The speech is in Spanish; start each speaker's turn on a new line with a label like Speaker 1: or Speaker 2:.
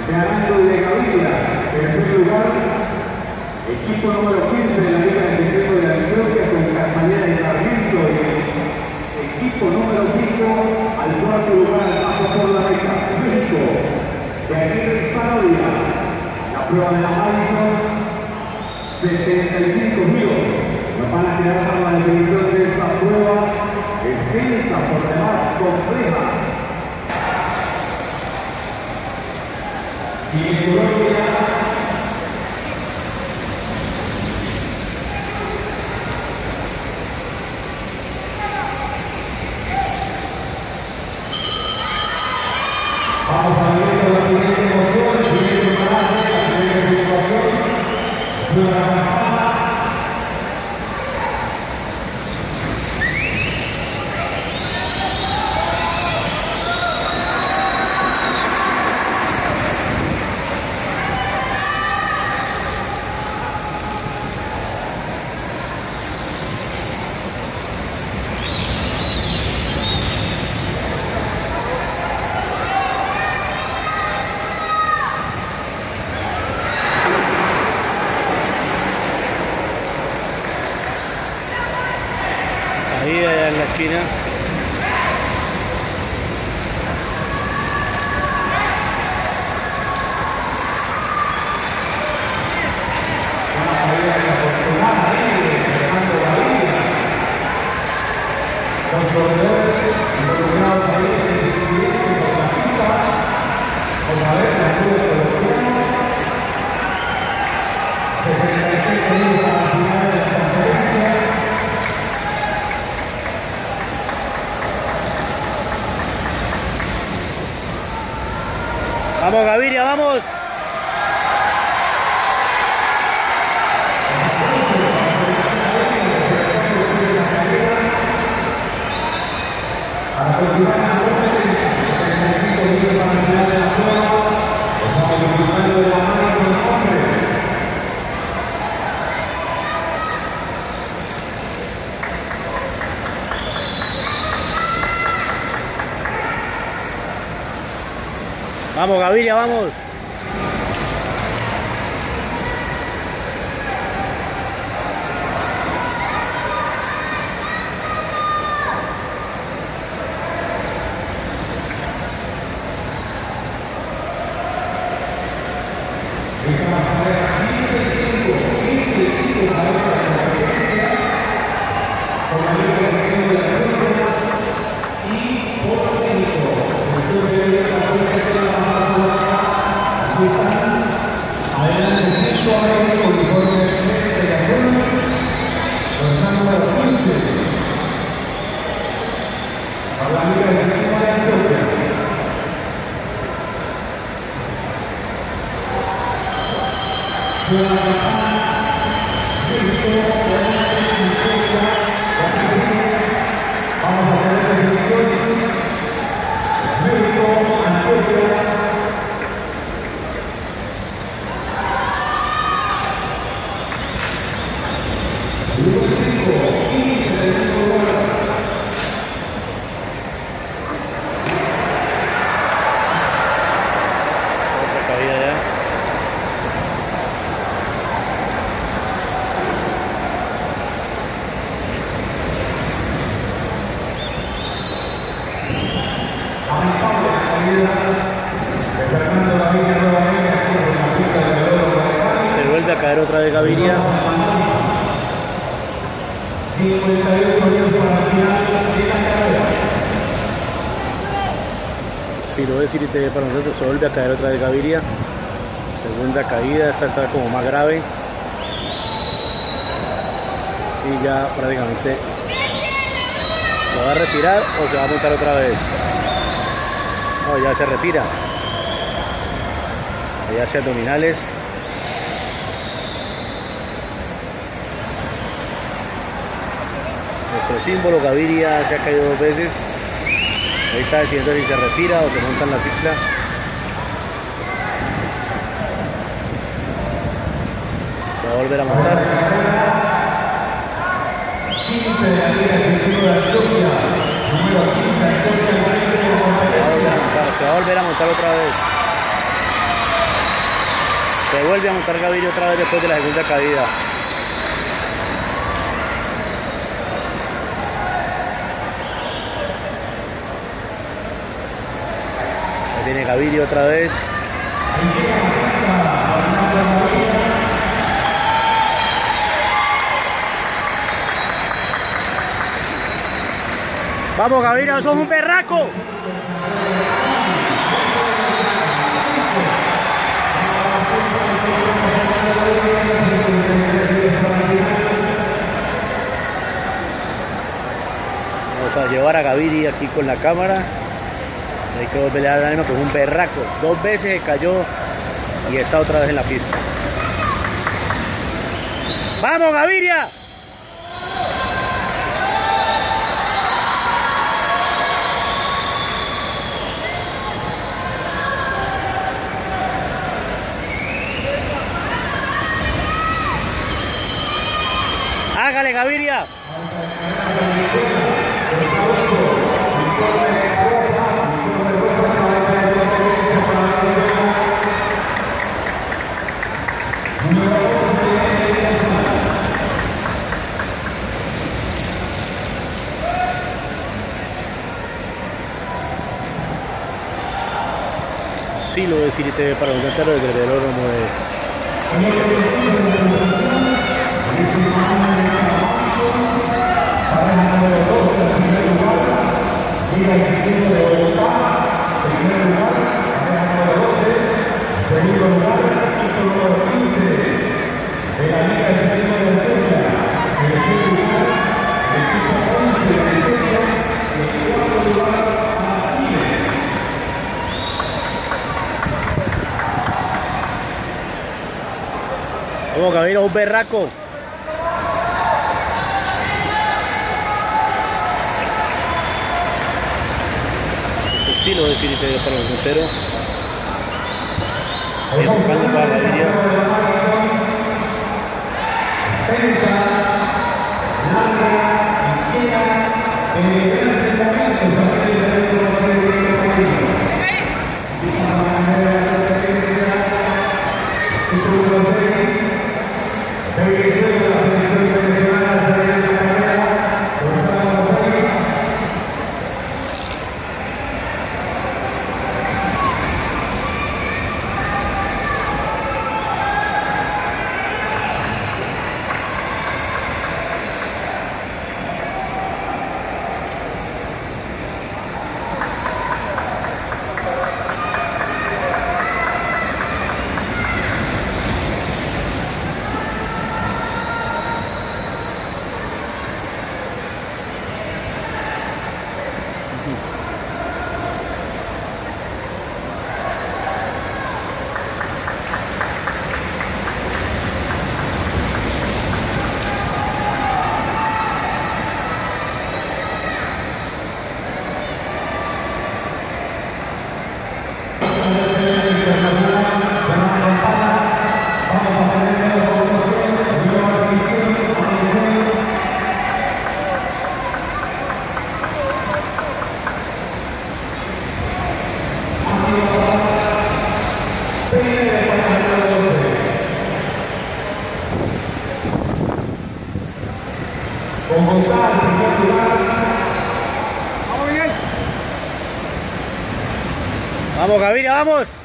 Speaker 1: ganando de Gaviria. Tercer lugar, equipo número 15 de la Liga de Secreto de Antioquia con Casanera y Sarmiento. Equipo número 5 al cuarto lugar, paso por la meta. México, de Aguirre Zanoria. La prueba de la Madison, 75 giros. Nos van a quedar para la definición de esta prueba extensa, por demás compleja. Y en Colombia, vamos a ver la siguiente emoción, el siguiente parate, la siguiente situación. Prueba la campana.
Speaker 2: Ahí allá en la esquina.
Speaker 1: Los corredores involucrados ahí en el incidente por la pista, como a ver la altura de los colombianos, 66 minutos a la final de la conferencia.
Speaker 2: Vamos Gaviria, vamos.
Speaker 1: Para continuar la prueba, 75 minutos para la final de la prueba, estamos disfrutando de la Madison hombres.
Speaker 2: Vamos Gaviria, vamos. Se vuelve a caer otra vez Gaviria.
Speaker 1: 58 minutos para la final de la carrera.
Speaker 2: Si lo ves irte para nosotros, se vuelve a caer otra vez Gaviria. Segunda caída, esta está como más grave. Y ya prácticamente lo va a retirar o se va a montar otra vez. No, ya se retira. Ahí hace abdominales. Nuestro símbolo Gaviria se ha caído 2 veces. Ahí está decidiendo si se retira o se monta en la cicla. Se va a volver a montar.
Speaker 1: 15 de la Liga de Secreto de Antioquia. Número 15 de Antioquia.
Speaker 2: Se va a volver a montar otra vez. Se vuelve a montar Gaviria otra vez después de la segunda caída. Ahí viene Gaviria otra vez. Vamos Gaviria, sos un berraco. Vamos a llevar a Gaviria aquí con la cámara. Hay que volverle a dar ánimo, que es un berraco. 2 veces se cayó y está otra vez en la pista. ¡Vamos Gaviria! ¡Hágale, Gaviria! Sí, lo de City TV para un cantero desde el velódromo de...
Speaker 1: Segundo lugar, título número 15 de la Liga de Ciclismo de Valencia. En el tercer lugar, el equipo 11 de Valencia. Y en el cuarto lugar, Martínez.
Speaker 2: Vamos, Gaviria, un berraco. Este sí lo de City TV para el puntero. Ahí buscando para Gaviria. Vamos Gaviria, vamos.